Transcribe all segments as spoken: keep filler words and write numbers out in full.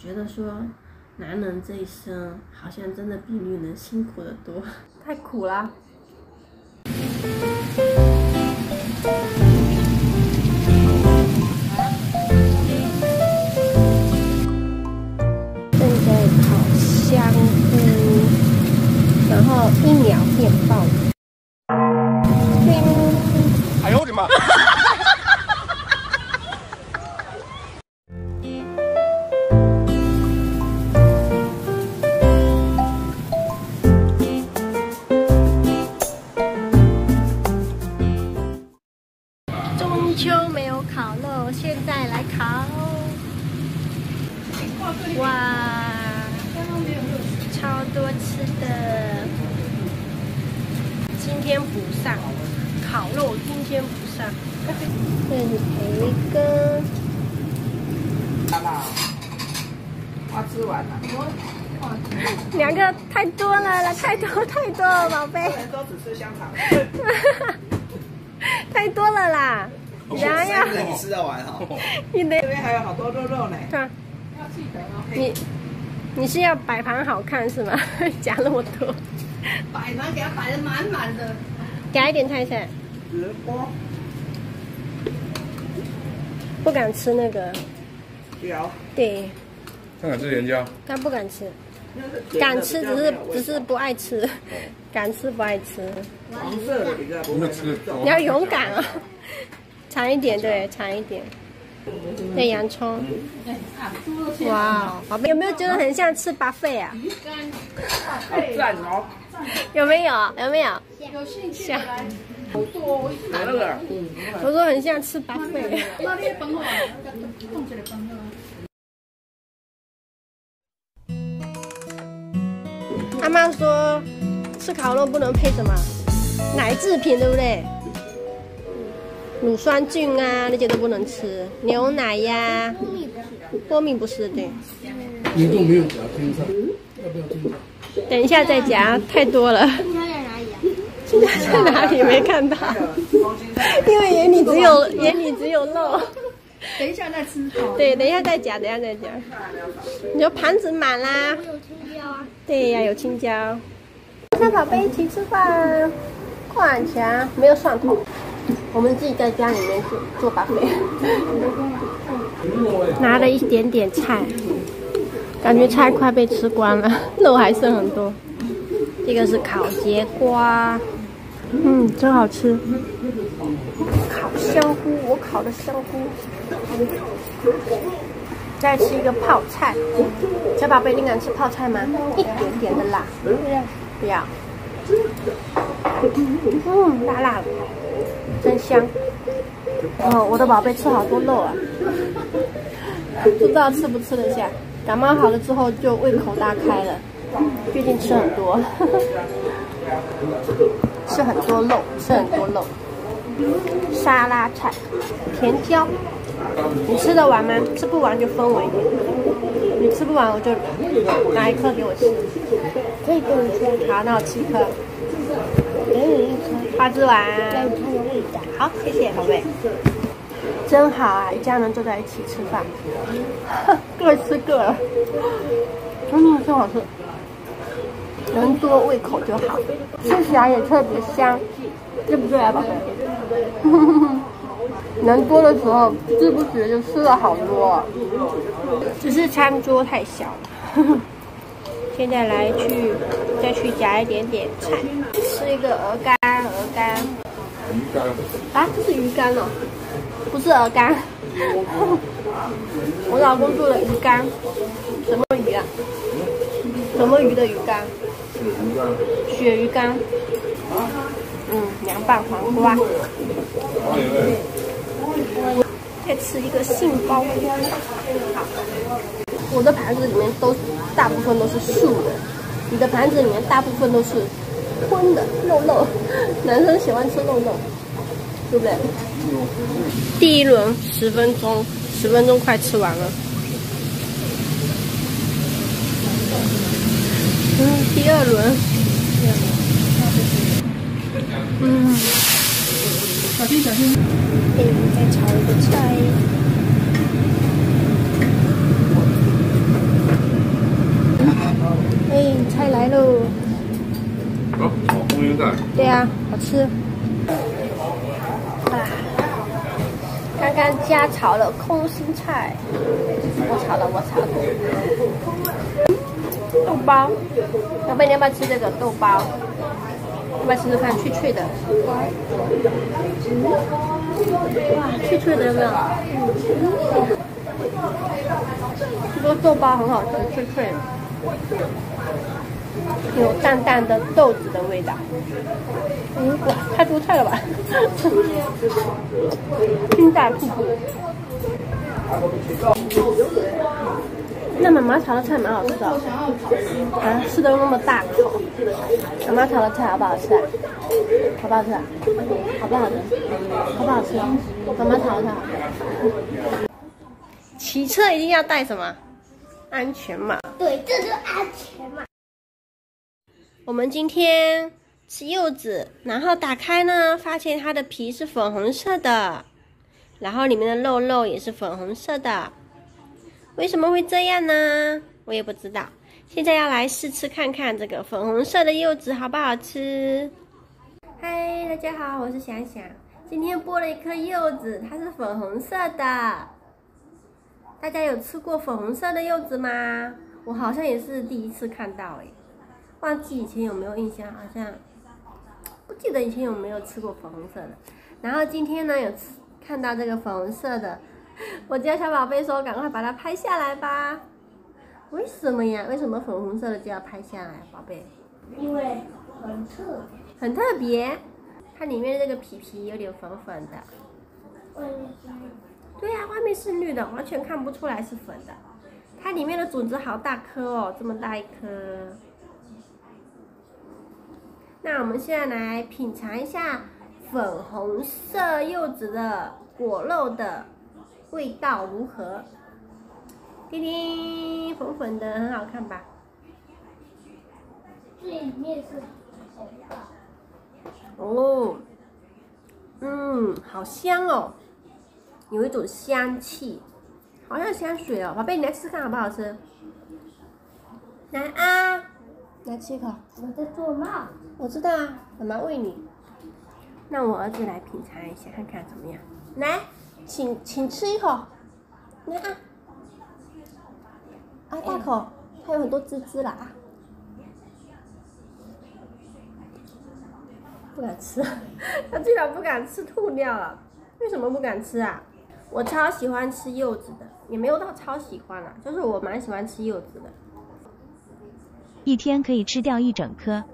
觉得说，男人这一生好像真的比女人辛苦得多，太苦了。正在烤香菇，然后一秒变爆。 哎呦我的妈！ 中秋没有烤肉，现在来烤。哇，超多吃的。今天补上，烤肉今天补上。这是培根。 我吃完了。 两个太多了了，太多太多了，宝贝。 都只吃香肠。 太多了啦！然呀， 你吃得完哈？ 你得这边还有好多肉肉呢。 看，你你是要摆盘好看是吗？夹那么多， 摆盘给它摆得满满的。 夹一点泰菜。 直播。 不敢吃那个。 有。 对。 他敢吃甜椒？ 他不敢吃。敢吃只是只是不爱吃，敢吃不爱吃。 黄色的比较不会吃。 你要勇敢啊！尝一点，对，尝一点。对，洋葱。哇，宝贝，有没有觉得很像吃buffet啊？ 好赞哦！ 有没有？有没有？ 有兴趣像。 那个， 我说很像吃buffet。 那你帮我，冻起来帮我。 阿妈说，吃烤肉不能配什么奶制品，对不对？乳酸菌啊那些都不能吃，牛奶呀，波米不是，对。 你都没有夹青菜，要不要青菜？ 等一下再夹，太多了。 青菜在哪里啊？ 青菜在哪里没看到？因为眼里只有眼里只有肉。 等一下再吃好。 对，等一下再夹，等一下再夹。你说盘子满啦。 我有青椒啊。 对呀，有青椒。跟宝贝一起吃饭，快强没有蒜头，我们自己在家里面做做吧费。拿了一点点菜，感觉菜快被吃光了，肉还剩很多。这个是烤节瓜，嗯，真好吃。烤香菇，我烤的香菇。再吃一个泡菜，小宝贝，你敢吃泡菜吗？一点点的辣，不要。嗯，辣辣的，真香。哦，我的宝贝吃好多肉啊，不知道吃不吃得下。感冒好了之后就胃口大开了，最近吃很多，吃很多肉，吃很多肉。沙拉菜，甜椒。你吃得完吗？吃不完就分我一点。你吃不完我就拿一颗给我吃。可以给你吃。好，那我吃一颗。给你一颗。花枝丸。要它的味道。好，谢谢宝贝。真好啊，一家人坐在一起吃饭，各吃各的。嗯，真好吃。人多胃口就好，吃起来也特别香，对不对啊，宝贝？人多的时候，不知不觉就吃了好多，只是餐桌太小了。现在来去再去夹一点点菜，吃一个鹅肝，鹅肝。 鱼干。 啊，这是鱼干哦，不是鹅肝。我老公做的鱼干，什么鱼啊？什么鱼的鱼干？鳕鱼干。嗯，凉拌黄瓜。再吃一个杏鲍菇。好，我的盘子里面都大部分都是素的，你的盘子里面大部分都是荤的肉肉。男生喜欢吃肉肉，对不对？第一轮十分钟，十分钟快吃完了。嗯，第二轮。嗯。 小心小心。 哎，再炒一个菜。 的。 对啊，好吃。啊，刚刚家炒了空心菜，我炒了，我炒的。豆包，宝贝，你要不要吃这个豆包？要不要试试看，脆脆的。哇，脆脆的有没有？这个豆包很好吃，脆脆的。有淡淡的豆子的味道，嗯，哇，太多菜了吧！金带瀑布，那妈妈炒的菜蛮好吃的，啊，吃的那么大口。妈妈炒的菜好不好吃啊？好不好吃啊？好不好吃？好不好吃？妈妈炒的菜好吃。骑车一定要戴什么？安全帽。 对，这就是安全帽。 我们今天吃柚子，然后打开呢，发现它的皮是粉红色的，然后里面的肉肉也是粉红色的。为什么会这样呢？我也不知道。现在要来试吃看看这个粉红色的柚子好不好吃。嗨，大家好，我是想想。今天剥了一颗柚子，它是粉红色的。大家有吃过粉红色的柚子吗？我好像也是第一次看到诶。忘记以前有没有印象，好像不记得以前有没有吃过粉红色的。然后今天呢，有吃看到这个粉红色的，我家小宝贝说赶快把它拍下来吧。为什么呀？为什么粉红色的就要拍下来，宝贝？ 因为很特别。 很特别，它里面的这个皮皮有点粉粉的。对呀、啊，外面是绿的，完全看不出来是粉的。它里面的种子好大颗哦，这么大一颗。那我们现在来品尝一下粉红色柚子的果肉的味道如何？叮叮，粉粉的，很好看吧？ 最里面是红的。 哦，嗯，好香哦，有一种香气，好像香水哦。宝贝，你来吃看好不好吃？来啊，来吃一口。 我在做帽。 我知道啊，妈妈喂你。那我儿子来品尝一下，看看怎么样。来，请请吃一口。来啊，啊大口，它有很多汁汁啦啊。不敢吃，他居然不敢吃，吐掉了。为什么不敢吃啊？我超喜欢吃柚子的，也没有到超喜欢啦，就是我蛮喜欢吃柚子的。 一天可以吃掉一整颗。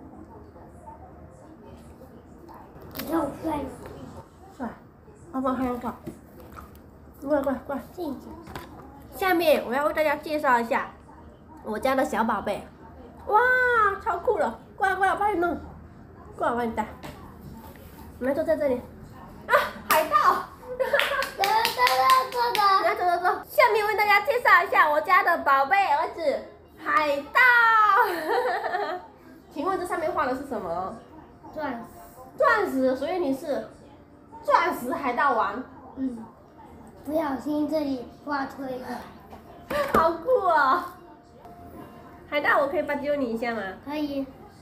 你看我帅吗？ 帅，爸爸还要挂，过来过来过来。 静静。 下面我要为大家介绍一下我家的小宝贝，哇，超酷了！过来过来，我帮你弄，过来我帮你带。你们坐在这里。啊，海盗！ 走走走走走。 来走走走，下面为大家介绍一下我家的宝贝儿子海盗。请问这上面画的是什么？ 钻石。 钻石，所以你是钻石海盗王。 嗯。不小心这里画错一个。 好酷哦！海盗，我可以帮揪你一下吗？ 可以。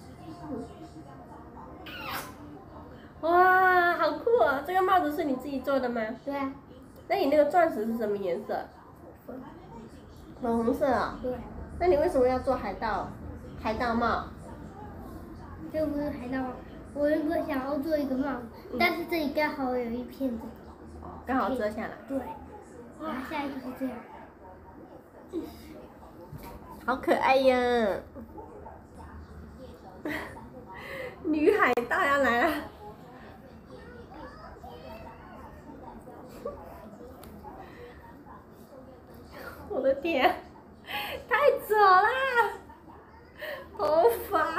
哇，好酷哦！这个帽子是你自己做的吗？ 对啊。 那你那个钻石是什么颜色？粉。粉红色啊、哦。 对。 那你为什么要做海盗？海盗帽？ 这不是海盗帽，我原本想要做一个帽子，嗯、但是这里刚好有一片这个。 哦，刚好遮下来。 对。然后下一个是这样。 好可爱呀！女海盗要来了。我的天，太丑啦！头发，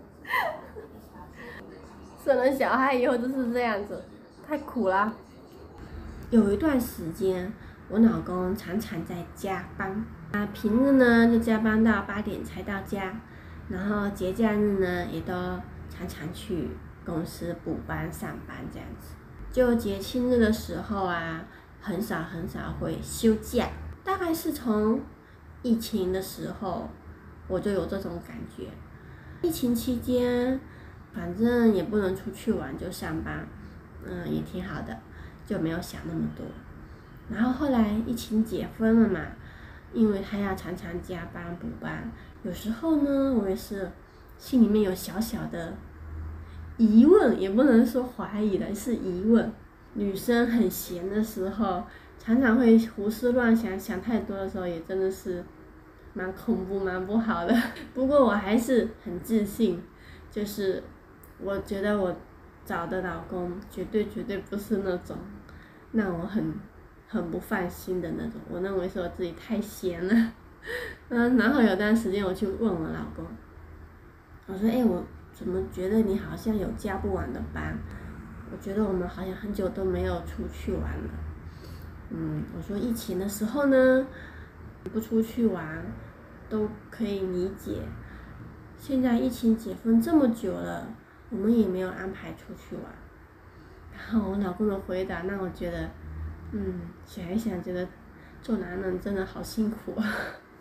生了小孩以后就是这样子，太苦了。有一段时间，我老公常常在加班，啊，平日呢就加班到八点才到家，然后节假日呢也都常常去公司补班上班这样子。就节庆日的时候啊，很少很少会休假。大概是从疫情的时候，我就有这种感觉。疫情期间， 反正也不能出去玩，就上班，嗯，也挺好的，就没有想那么多。然后后来疫情解封了嘛，因为他要常常加班补班，有时候呢，我也是心里面有小小的疑问，也不能说怀疑了，是疑问。女生很闲的时候，常常会胡思乱想，想太多的时候，也真的是蛮恐怖、蛮不好的。不过我还是很自信，就是我觉得我找的老公绝对绝对不是那种让我很很不放心的那种。我认为是我自己太闲了。嗯，然后有段时间我去问我老公，我说：“哎，我怎么觉得你好像有加不完的班？我觉得我们好像很久都没有出去玩了。”嗯，我说疫情的时候呢，不出去玩都可以理解。现在疫情解封这么久了，我们也没有安排出去玩。然后我老公的回答让我觉得，嗯，想一想觉得做男人真的好辛苦啊。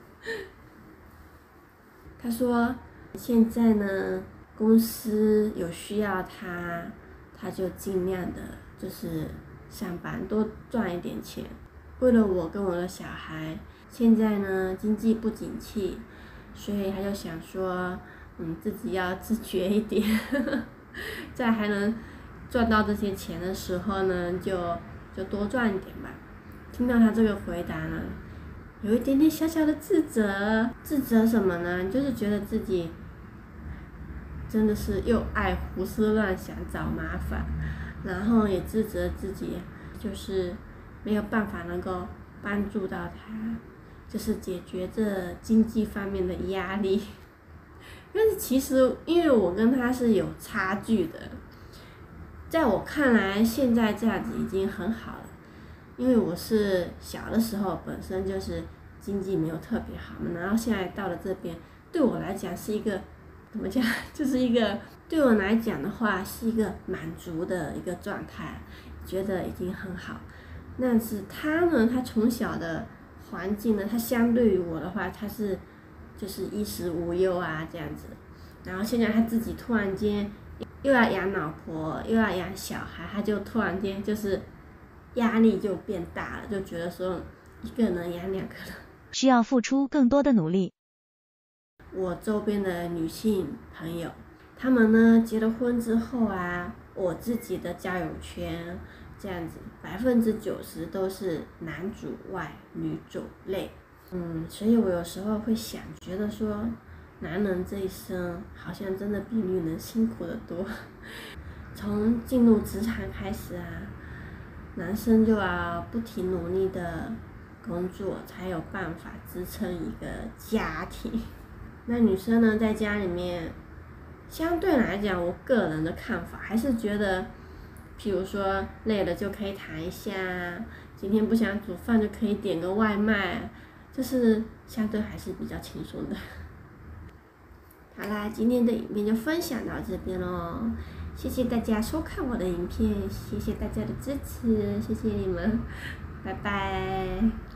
他说现在呢，公司有需要他，他就尽量的就是上班多赚一点钱。为了我跟我的小孩，现在呢经济不景气，所以他就想说，嗯，自己要自觉一点，在还能赚到这些钱的时候呢，就就多赚一点吧。听到他这个回答呢，有一点点小小的自责，自责什么呢？就是觉得自己真的是又爱胡思乱想找麻烦，然后也自责自己就是没有办法能够帮助到他，就是解决这经济方面的压力。但是其实因为我跟他是有差距的，在我看来现在这样子已经很好了。因为我是小的时候本身就是经济没有特别好嘛，然后现在到了这边，对我来讲是一个怎么讲，就是一个对我来讲的话是一个满足的一个状态，觉得已经很好。但是他呢，他从小的环境呢，他相对于我的话，他是就是衣食无忧啊这样子，然后现在他自己突然间又要养老婆，又要养小孩，他就突然间就是压力就变大了，就觉得说一个人养两个人， 需要付出更多的努力。 我周边的女性朋友，她们呢结了婚之后啊，我自己的交友圈这样子，百分之九十都是男主外女主内。嗯，所以我有时候会想，觉得说，男人这一生好像真的比女人辛苦得多。从进入职场开始啊，男生就要不停努力的工作，才有办法支撑一个家庭。那女生呢，在家里面，相对来讲，我个人的看法还是觉得，譬如说累了就可以躺一下，今天不想煮饭就可以点个外卖，就是相对还是比较轻松的。好啦，今天的影片就分享到这边咯，谢谢大家收看我的影片，谢谢大家的支持，谢谢你们，拜拜。